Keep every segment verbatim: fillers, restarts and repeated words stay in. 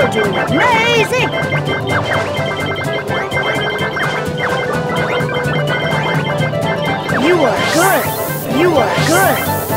are doing amazing! You are good! You are good!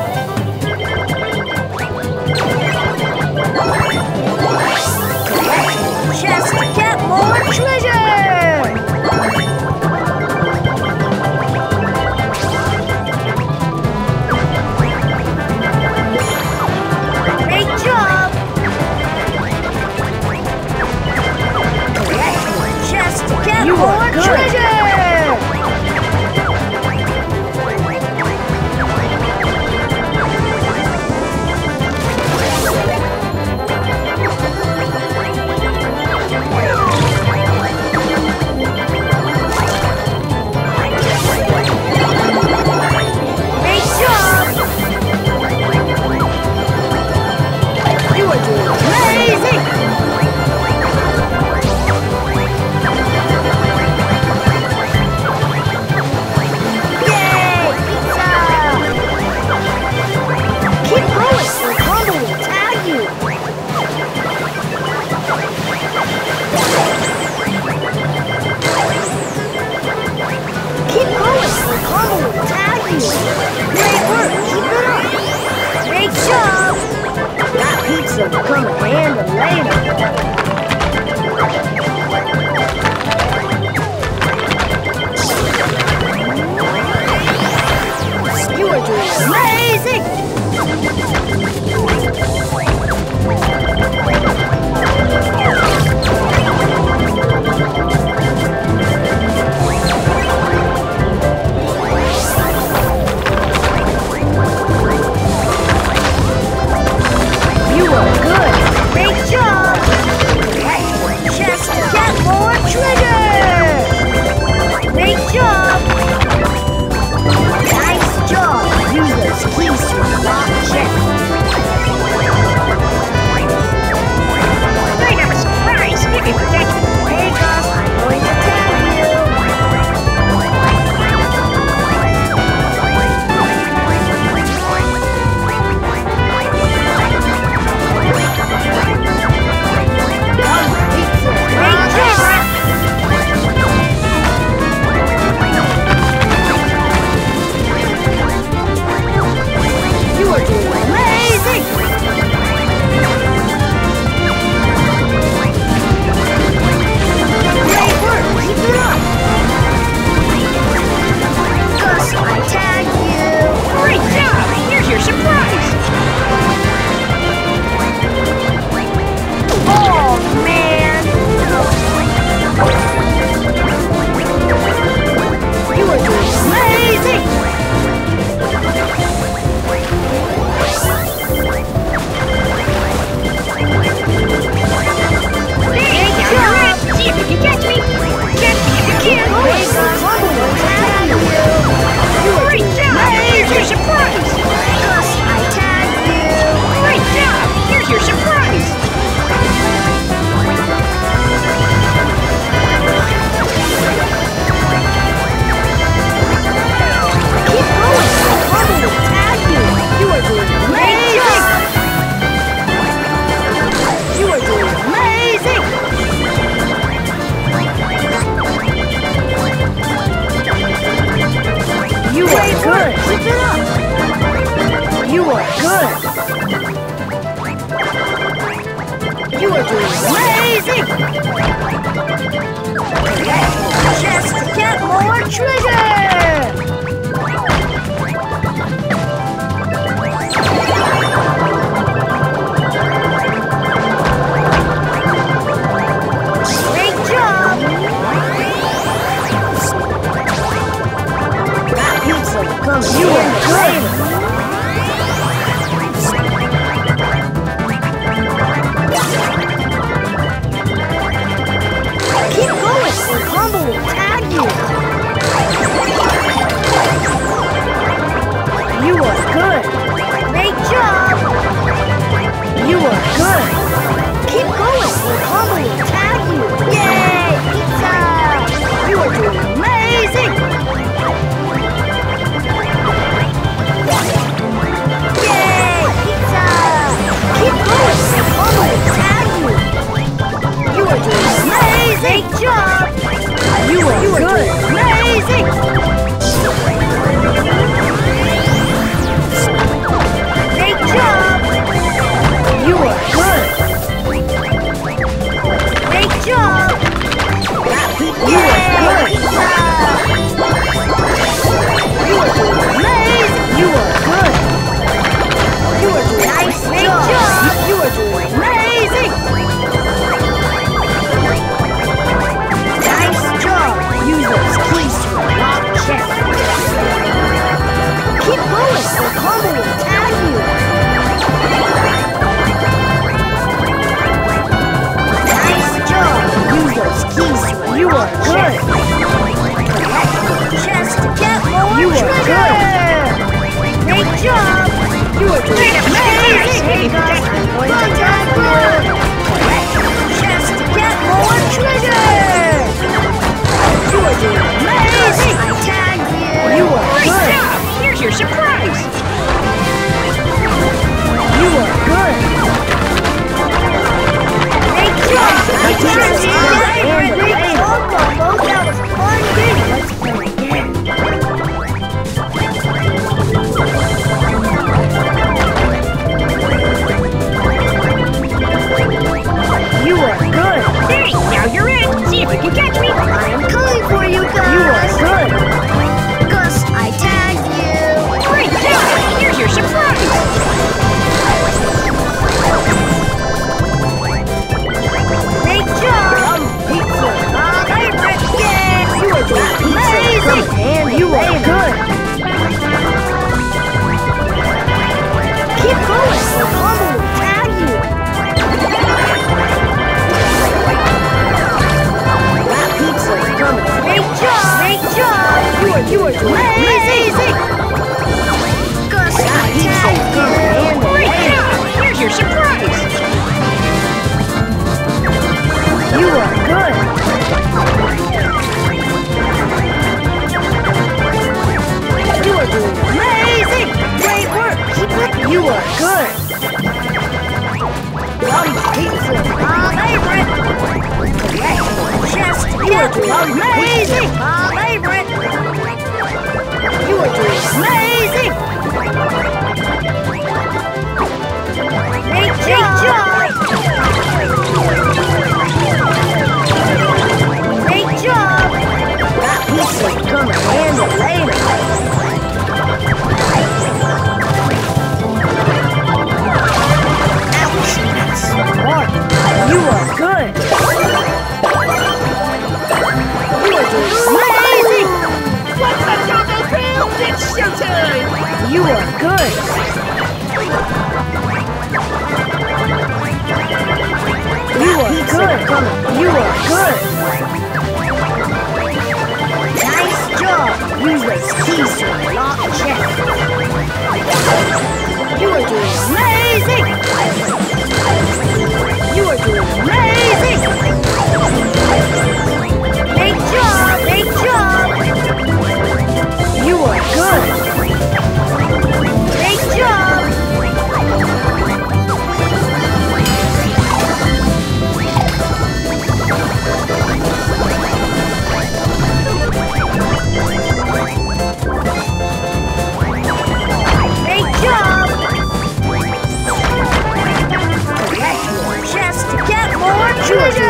Collect more chests to get more treasure! Great job! Collect more chests to get You more are good. treasure! Great job! You are doing amazing! Yay! Pizza! Keep going or Combo will tag you! Keep going or Combo will tag you! Great work! Keep it up! Great job! That pizza will come in handy later! You are doing amazing! You are good! Great job! Collect more chests to get more treasure! Great job! Nice job! Use those keys to unlock chests. I have a surprise if you forget. Hey Gus, I'm going to tag you! Great job! You are doing amazing! Great work! Keep it up! Gus, I tag you! Great job! Here's your surprise! Oh, man! You are doing amazing! Hey, Great you're job! right. See if you can catch me. Catch me if you can. Hey, Gus, Combo will tag you! You are Great doing job! Here's your amazing! surprise! Gus, I tag you! Great job! Here's your surprise! Keep going! Combo will tag you! You are doing amazing! You are doing amazing! You are good! Keep it up! You are good! You are doing amazing! Collect more chests to get more treasure! Great job! That pizza will come in you are good! Keep going or Combo will tag you! your surprise! You are good! Great job! Great job, Combo! That was a fun game! Let's play again! You are good! Hey, now you're in! See if you can catch me! I am coming for you, Gus! You are good! Gus, I tagged you! Great job! Here's your surprise! Great job! Um, pizza! My favorite! Yeah! You are doing amazing! You are good! Keep going! The Combo will tag you! That pizza is coming! Great job! Great job! You are, you are doing amazing! Gus, I tagged you! Great job! Here's your surprise! You are good! You are doing amazing! Great work! Keep it! You are good! Yum pizza! My favorite! Collect more chest! You are doing amazing! My favorite! You are doing amazing! Great job! Great job! That pizza's gonna handle later. Ouch! That's smart. You are good. You are doing amazing. What's the Combo Panda? It's showtime! You are good. You are good. You are good. Nice job. Use those keys to unlock chest. You are doing amazing. You are doing amazing. Great job. Great job. You are good. Great job. Great job! Collect more chests to get more treasure!